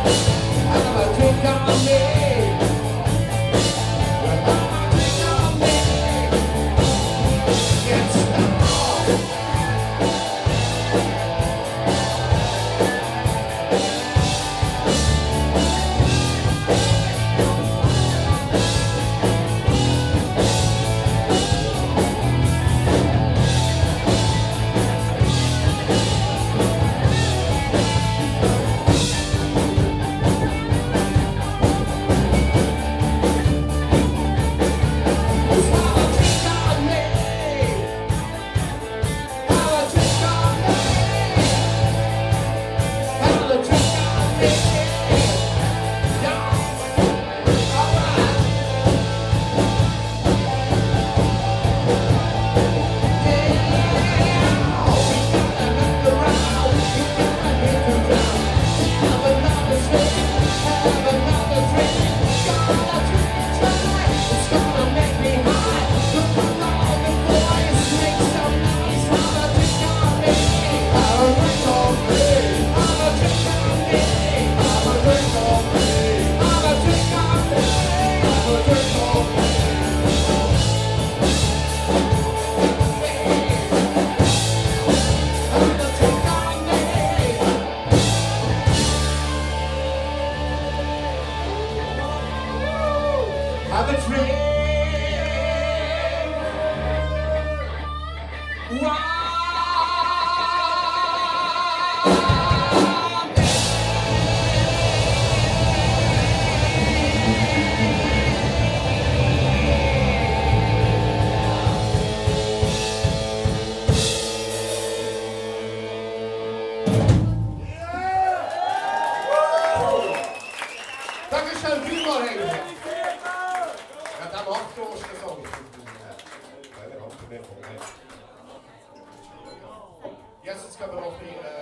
Jetzt können wir noch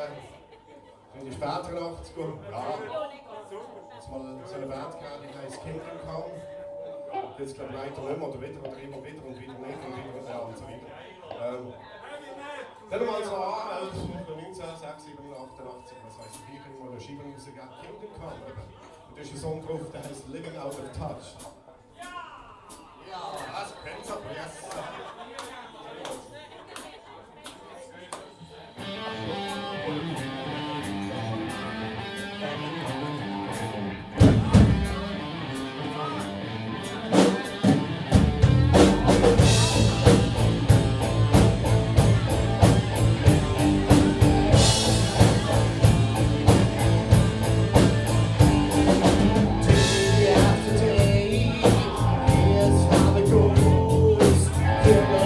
in die spätere Nacht gehen. Ja, jetzt mal so eine Band gehabt, die heißt Kingdom Come. Jetzt glaube ich weiter nicht mehr, oder wieder und wieder nicht und wieder und so weiter. Dann mal so an, 1986, 88, was weiß ich, wie mal eine Scheibe rausgegeben, Kingdom Come. Und da ist ein Song drauf, der heißt Living Out of Touch. Ja, das kennt's aber, yes. Yeah.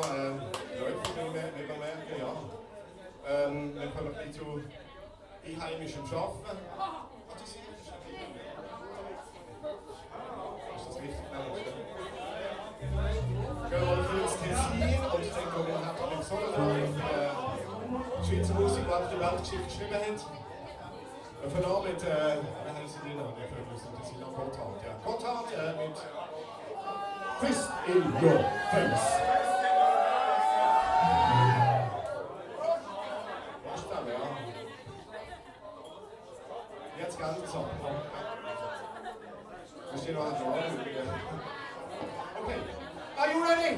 läuft, wie wir merken, ja. Wir kommen ein bisschen zu einheimischem Arbeiten. Ist das richtig? Gehen wir mal ins Tessin und ich denke, wir haben im Sommerland Schweizer Musik, die die Weltgeschichte geschrieben hat. Wir fangen an mit, wie heißen die noch? Die Vögel sind das noch Gotthard. Ja. Gotthard mit Fist in Your Face. Was ist das, ja? Jetzt ganz ab. Wir stehen noch an der Wand. Okay, are you ready?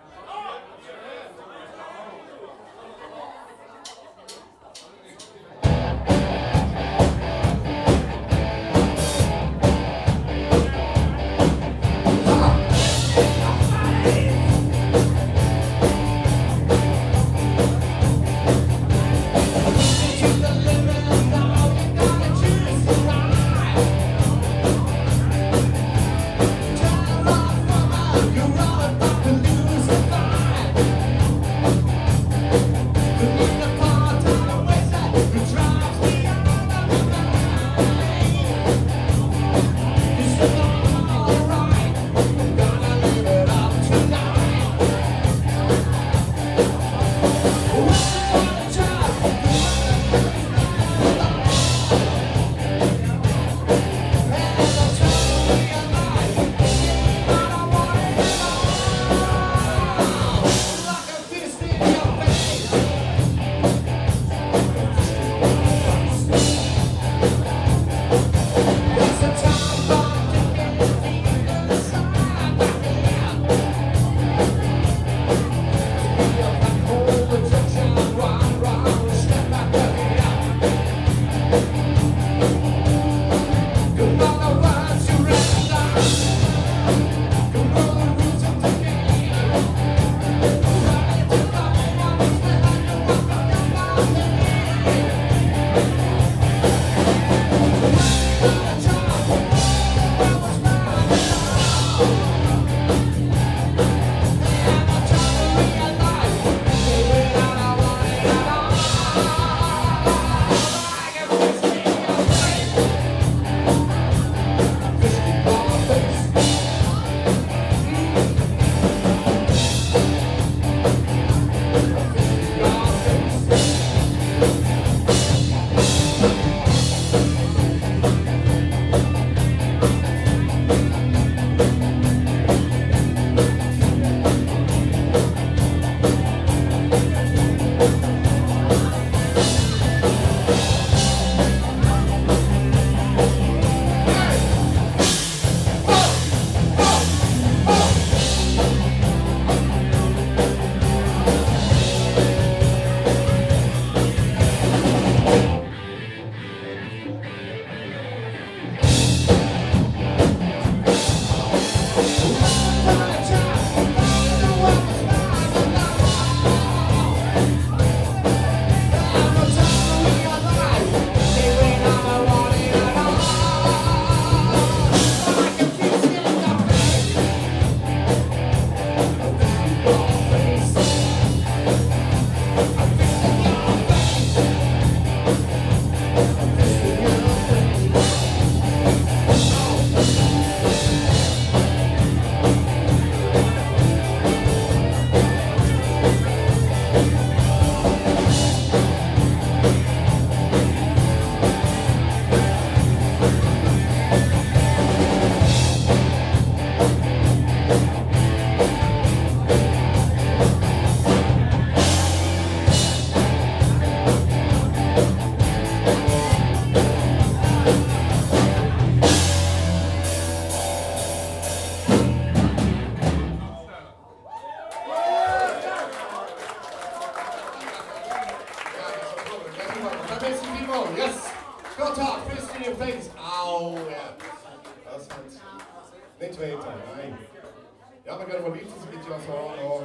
Yes! Gotthard, fist in your face! Au! Ja. Das hat nicht weiter, nein. Ja, wir gehen mal weiter, es gibt ja so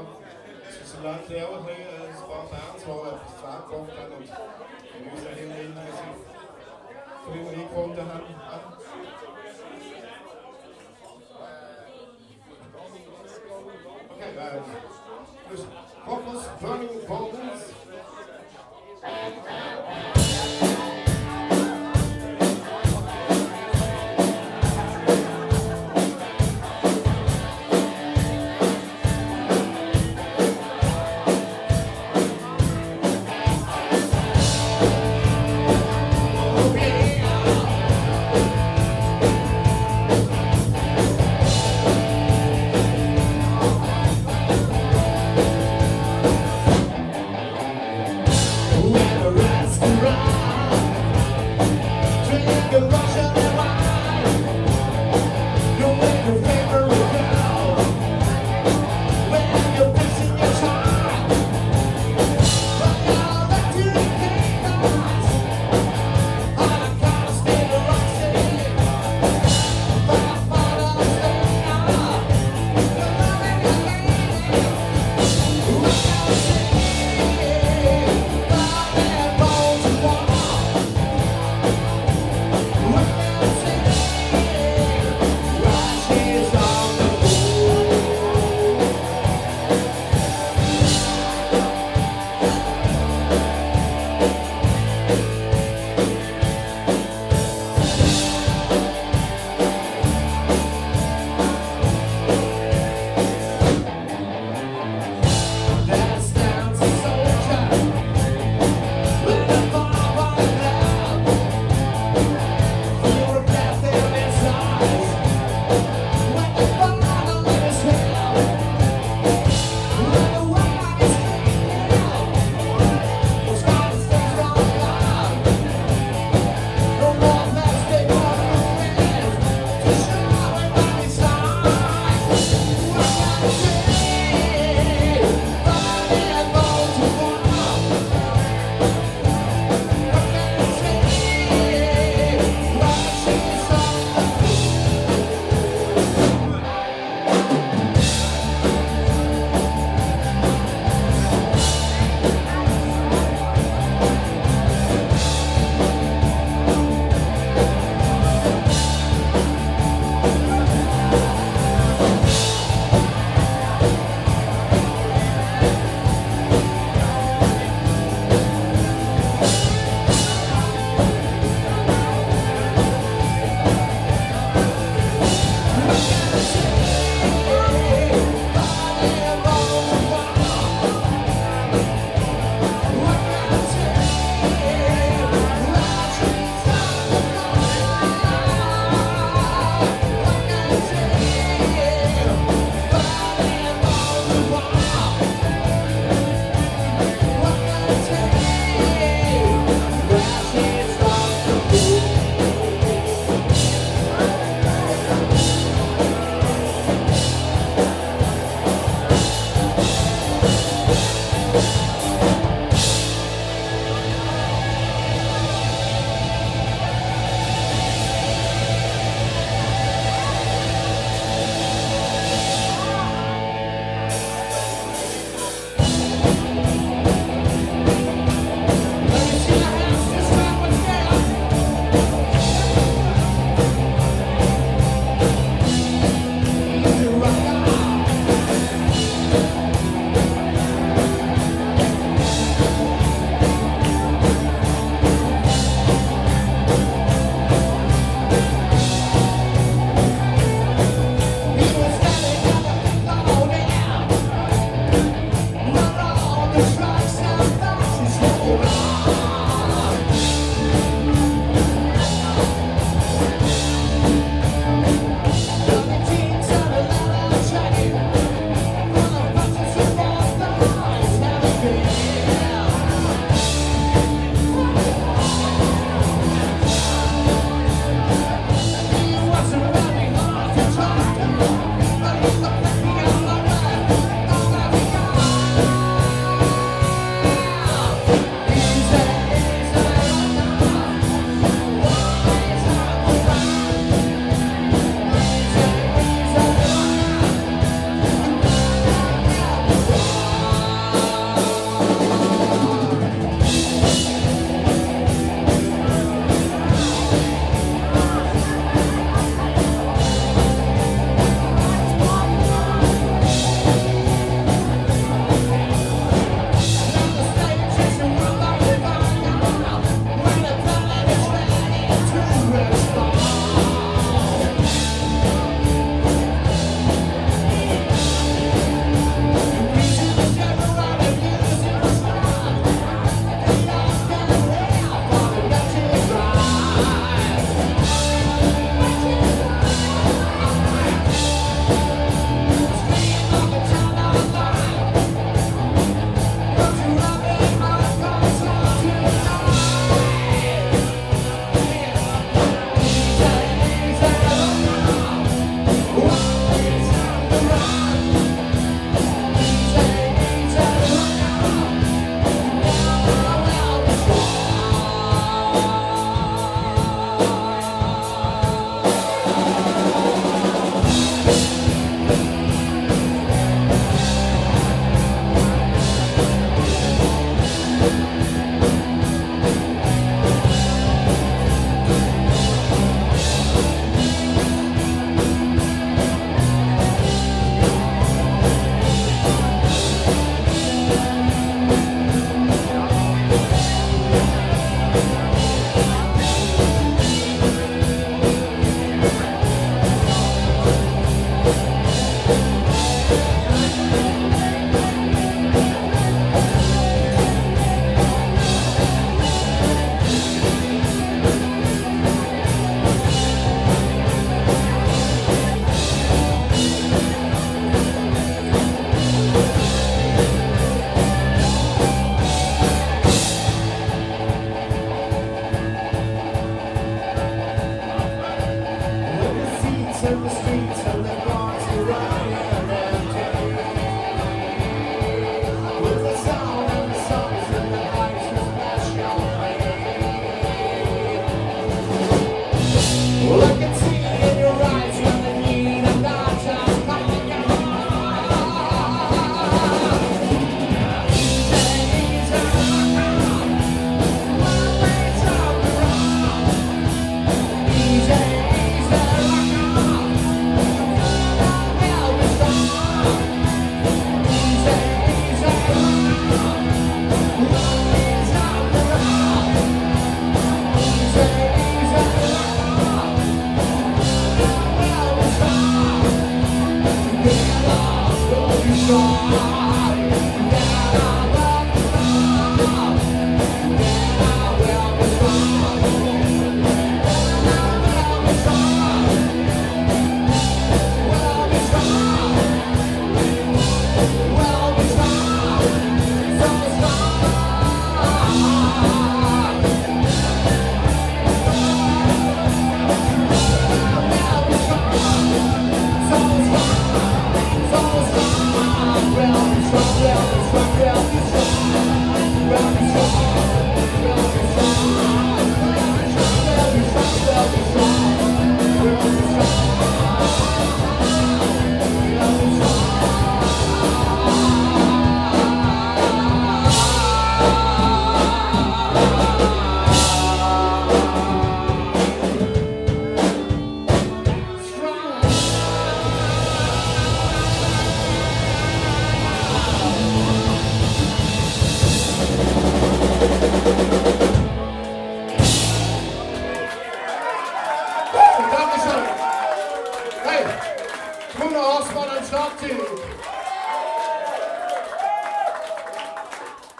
zwischen Land auch ein paar Fans, die etwas zusammengebracht haben und in unseren Hintergründen sich früher eingefunden haben. Okay, Dus vocals, burning vocals.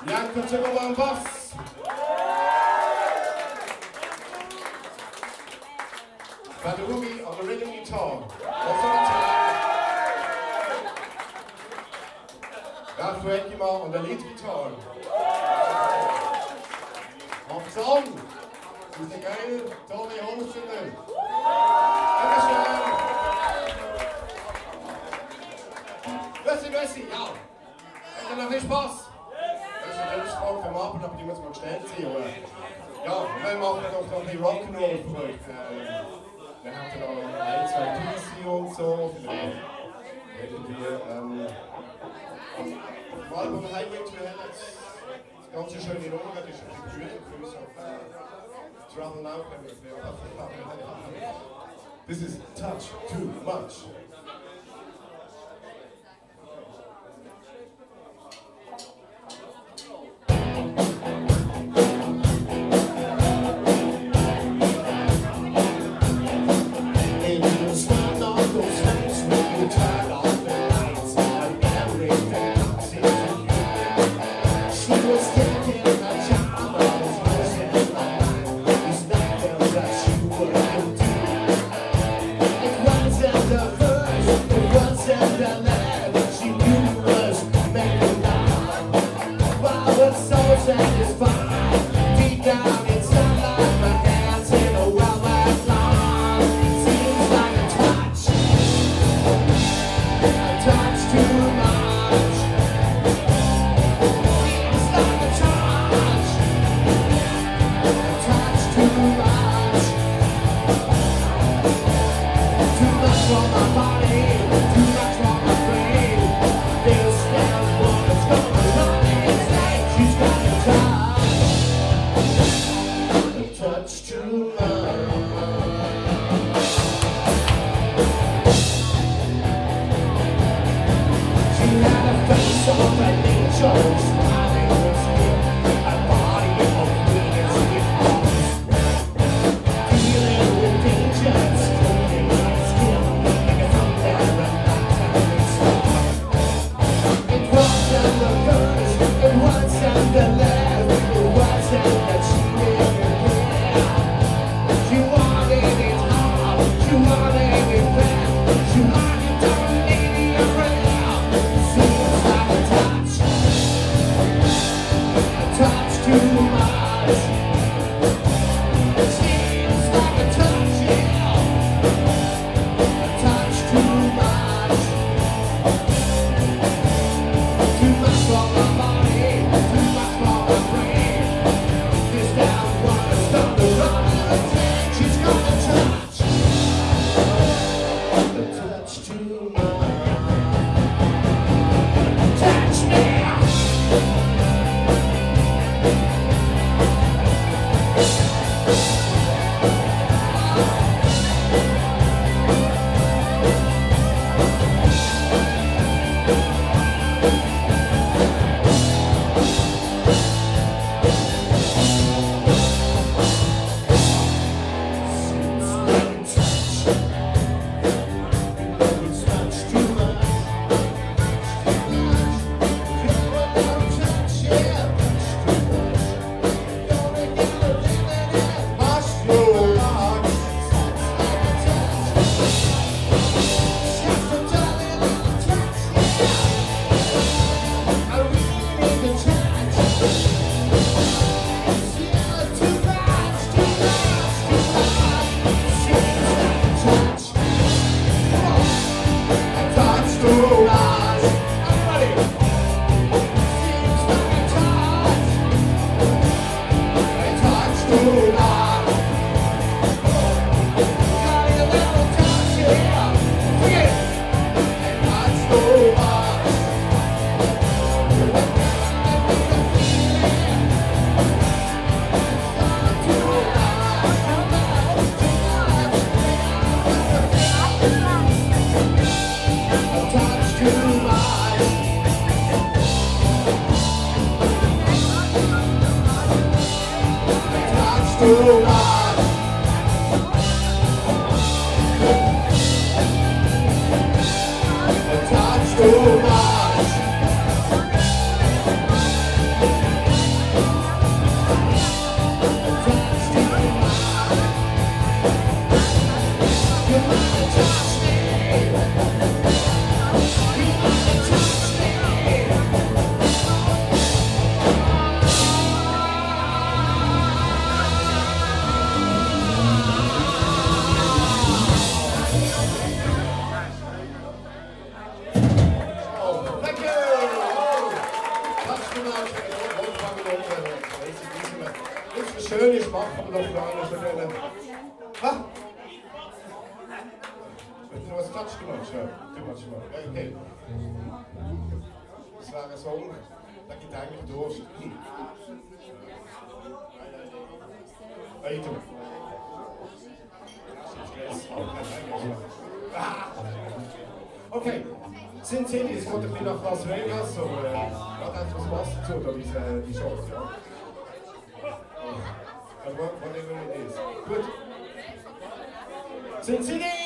Janko Zimmermann Bass. Badurumi on the rhythm guitar. Ralf Ekima on the lead guitar. Auf Song. Das ist eine geile, tolle Hochstunde. Dankeschön. Messi, ja. Hat ihr noch nicht Spaß? Das ist eine Frage vom Abend, aber die muss mal gestellt sein. Ja, wir machen noch ein bisschen Rock'n'Roll für euch. Wir haben da noch ein, zwei DC und so. Vielleicht irgendwie, das Album Highway to Hell, das ganze schöne Nummer, das ist ein bisschen für uns auf Travel Now. This is Touch Too Much. Too much. Nicht so schön ist, machen wir doch noch eine von denen. Ha? Du hast Touch gemacht, ja. Du machst mal. Okay. Das war ein Song, da geht eigentlich durch. Hey, du. Okay. Sind Sie, es kommt ein bisschen nach Las Vegas, oder hat etwas Wasser dazu, oder die Chance, ja? Whatever it is. Gut. Sind Sie nicht?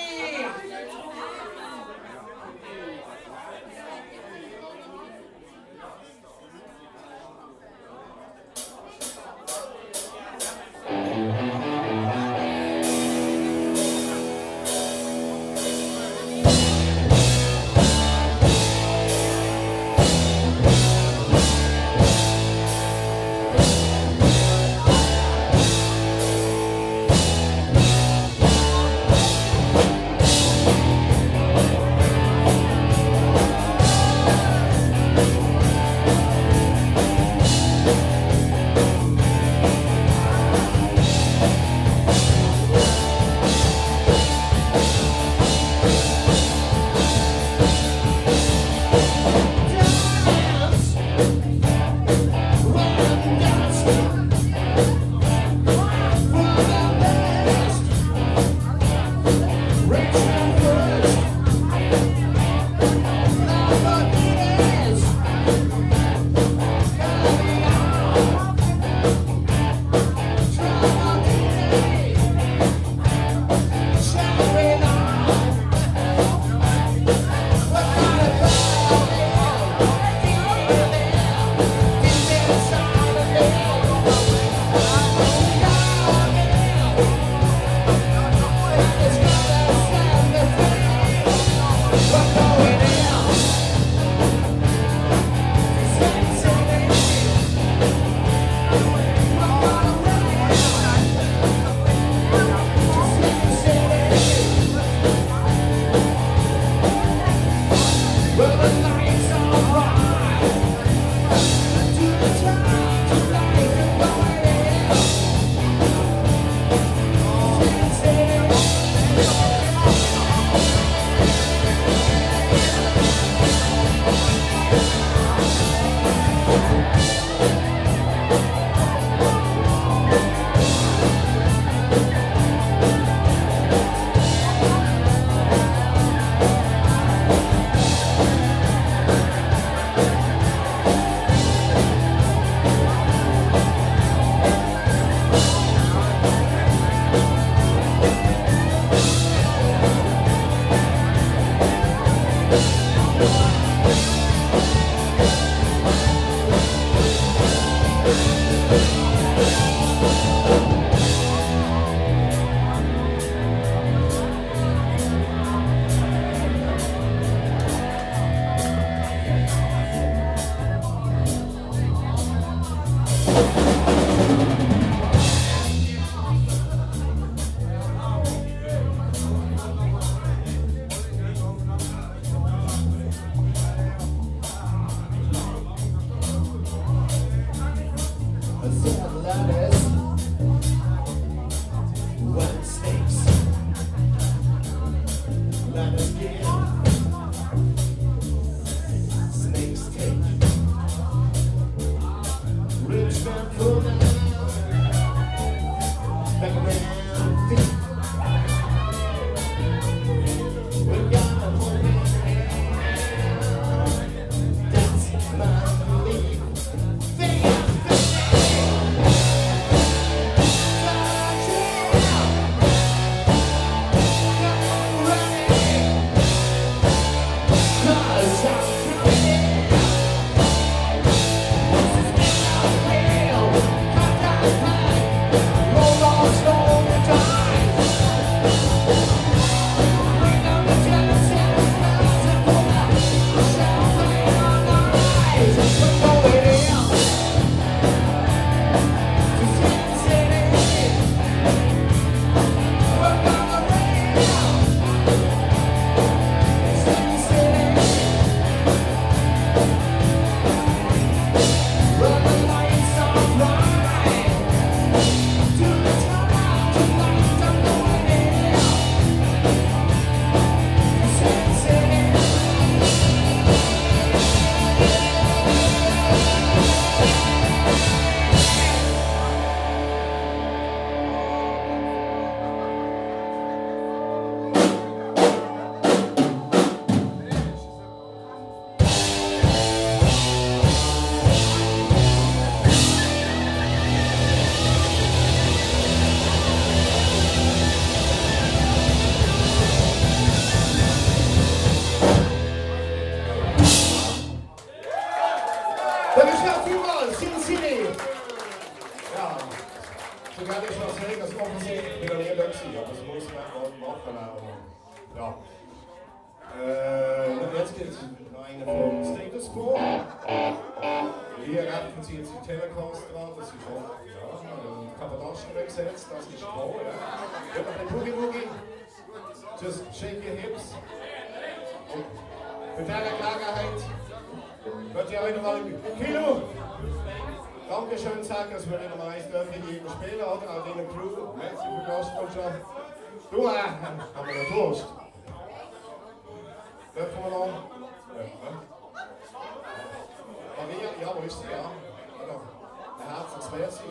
gell, ist Las Vegas offensichtlich, ich bin noch nie da gewesen, aber das muss man auch machen. Ja. Jetzt gibt es noch einen vom Status Quo. Hier rechten Sie jetzt die Telecaster an, das ist schon, ja, Kapadaschen weggesetzt, das ist toll, ja. Ja, ein Boogie Woogie, just shake your hips. Und für diese Gelegenheit wird ja wieder mal Kilo. Dankeschön sagen, dass wir wieder mal eins dürfen hier spielen, oder? Auch deiner Crew. Merci für die Gastfreundschaft. Du, haben wir noch Durst? Dürfen wir noch? Maria, ja, wo ist sie? Ja. Ein herzliches Merci.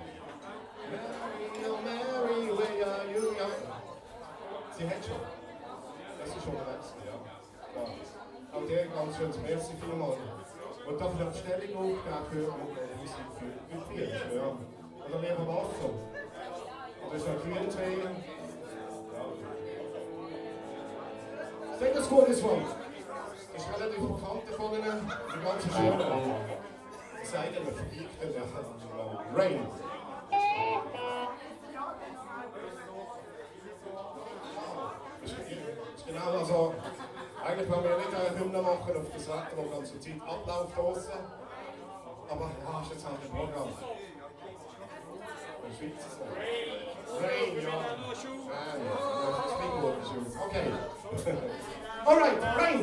Ja. Mary, where are you? Ja. Sie hat schon. Das ist schon der Letzte, ja. Auch dir ganz schönes Merci vielmals. Und darf ich eine Bestellung aufgeben für Musik für Bier? Ja. Oder lieber Wasser? Oder ist noch Grüntee? Ja. Status Quo this one. Das ist relativ bekannt von ihnen. Die ganze schöne. Es sei denn, man verbiegt den Rain. Das ist genau also. Eigentlich wollen wir ja nicht eine Hymne machen auf das Wetter, das dann zur Zeit abläuft draussen. Aber ja, ist jetzt halt ein Programm. In der Schweiz ist es nicht. Rain, ja. Okay. Alright, Rain!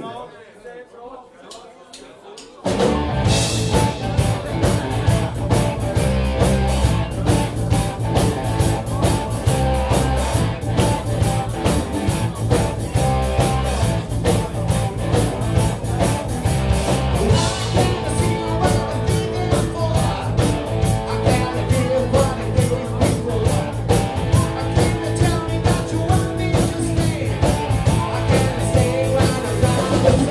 We'll be right back.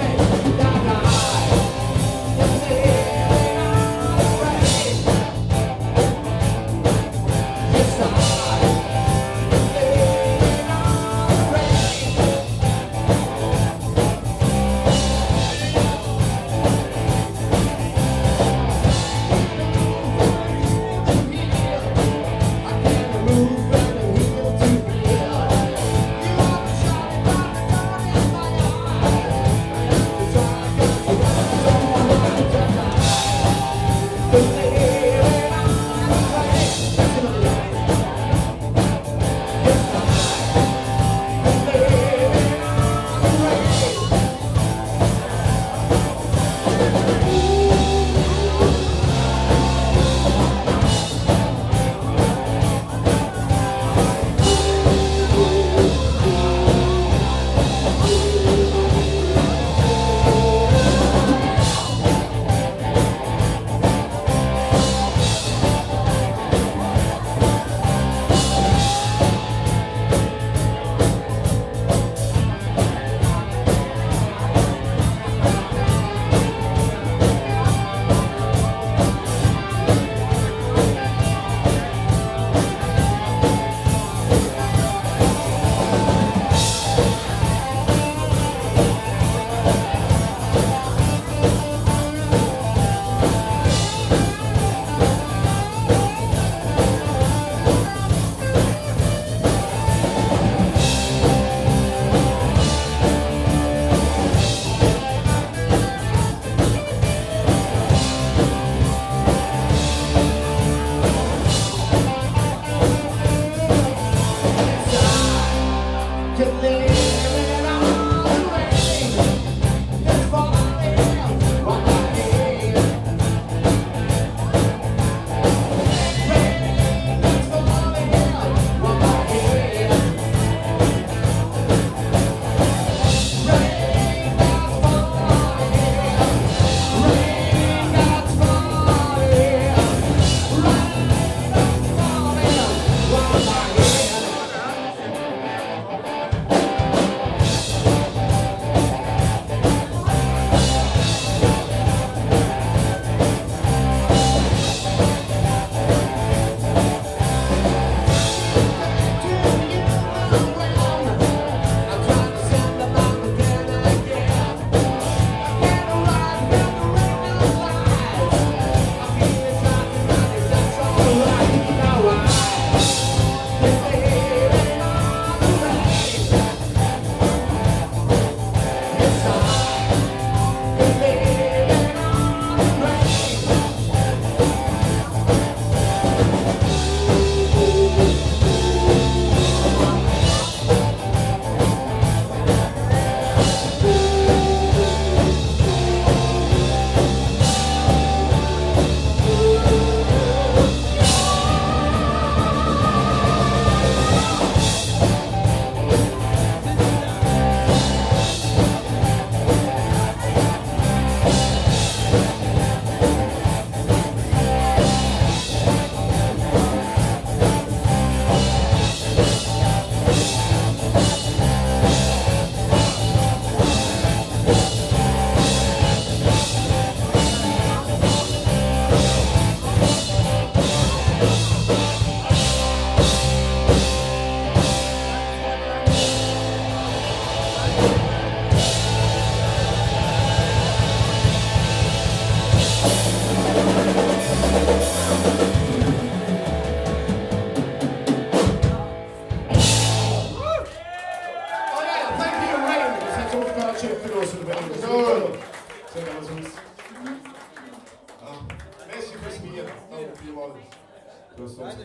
irgendwie mal. Du hast uns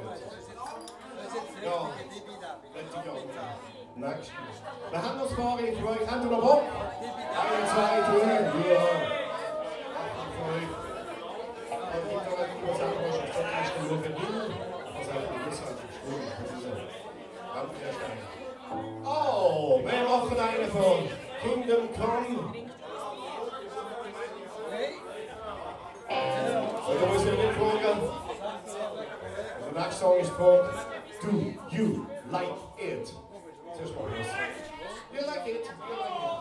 ja, nächstes. Wir haben noch ein paar für euch. Habt ihr noch Bock? 1, 2, 3. Ja. Oh, wir machen einen von Kingdom Come. Und da muss ich nicht fragen. Der nächste Song ist von Do You Like It? Zuerst mal das. You like it? You like it?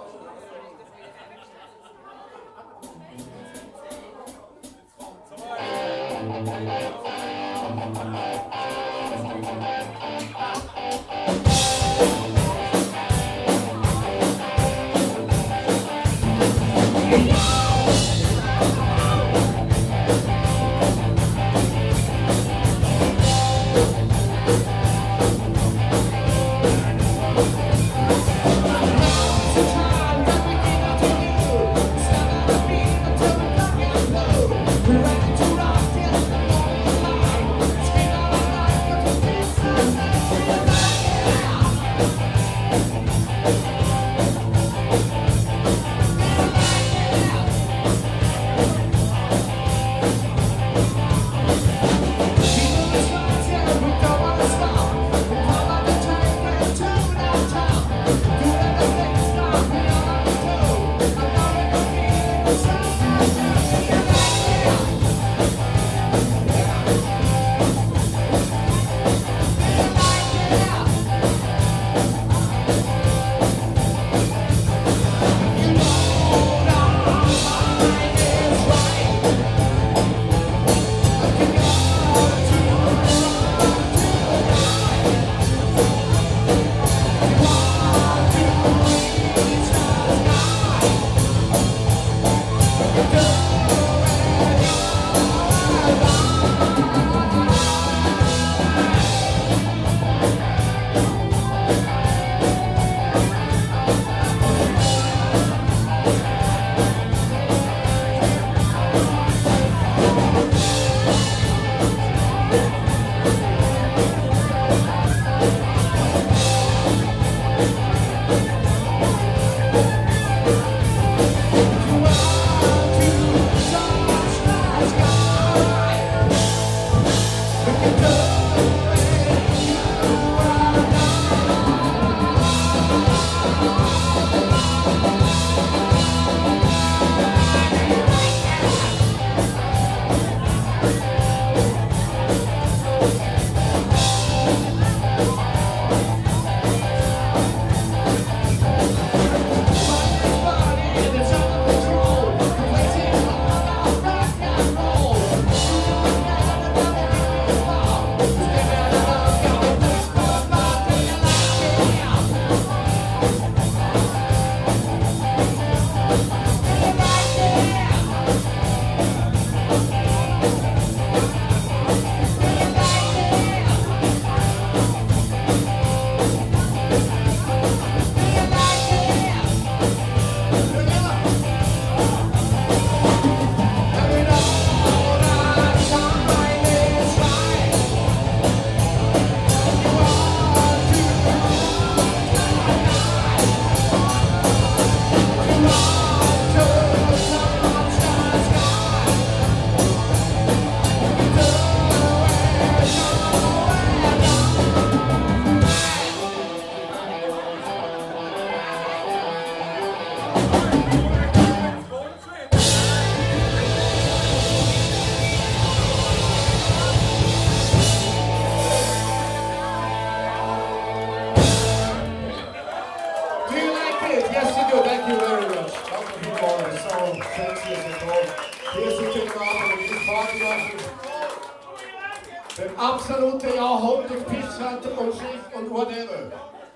Absolute Jahrhundert, Pisswetter und Schicht und whatever.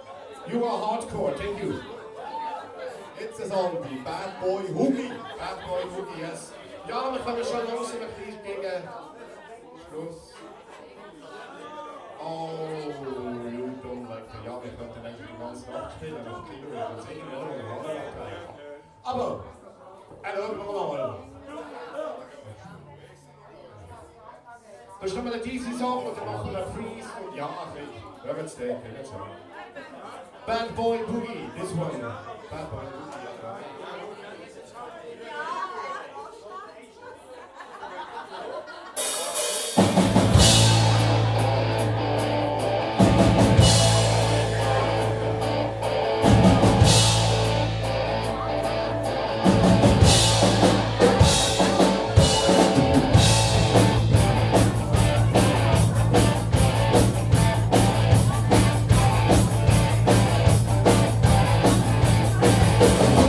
You are hardcore, thank you. Jetzt ein Song, die Bad Boy Hoogie. Bad Boy Hoogie, yes. Ja, wir kommen schon langsam ein bisschen gegen Schluss. Oh, you don't like the... Ja, wir könnten eigentlich die ganze Nacht spielen, aber ich kriege uns irgendwie noch eine andere Abteilung. Aber, schauen wir mal. Das ist nochmal ein easy Song und dann machen wir Freeze und ja, hören Sie den, kennen Sie. Bad Boy Boogie, this one. Bad Boy Boogie. Yeah.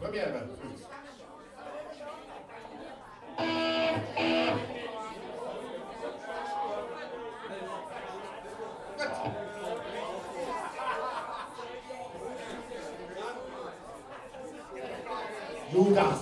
Probieren wir. Judas.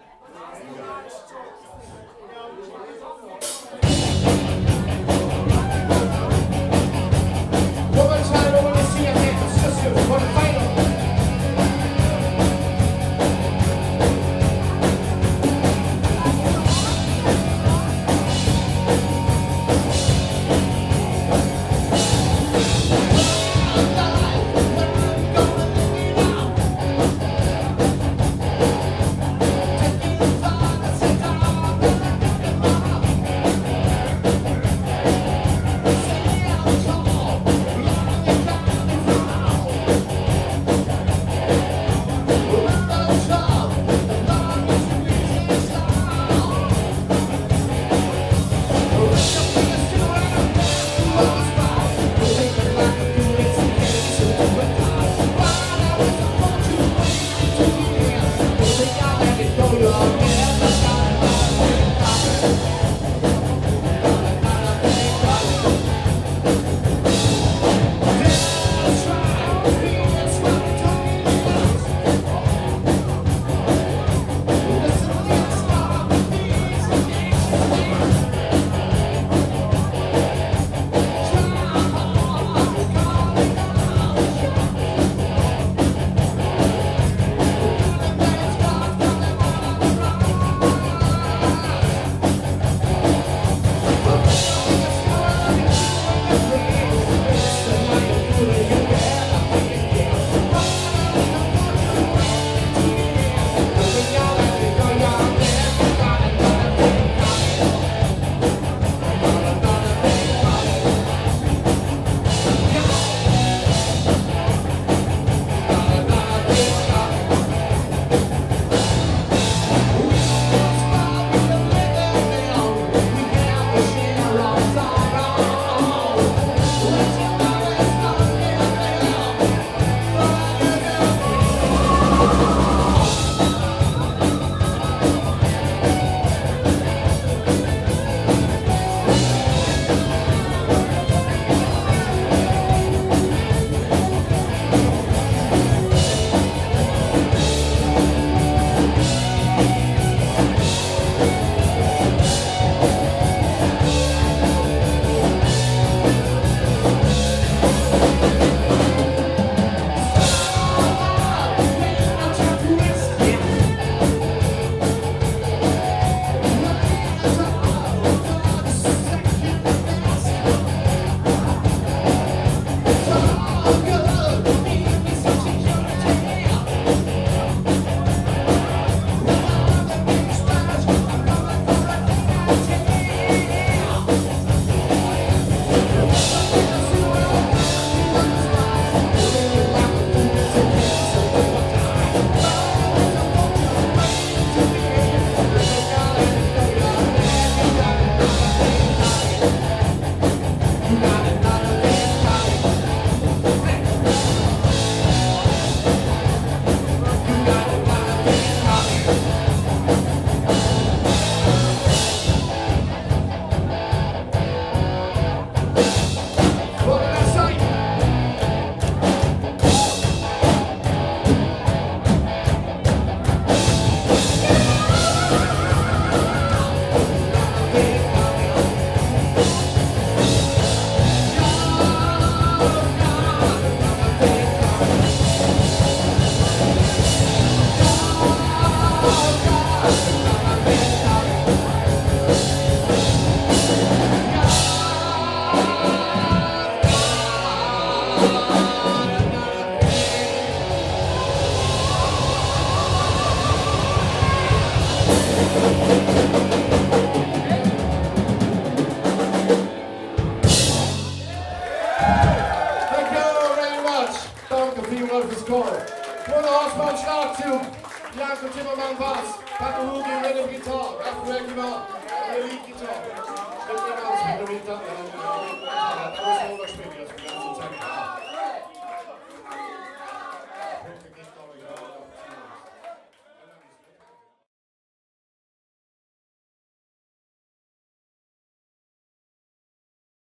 Timmerman bass, Papa Hoogie rhythm guitar, Afro guitar, and lead guitar.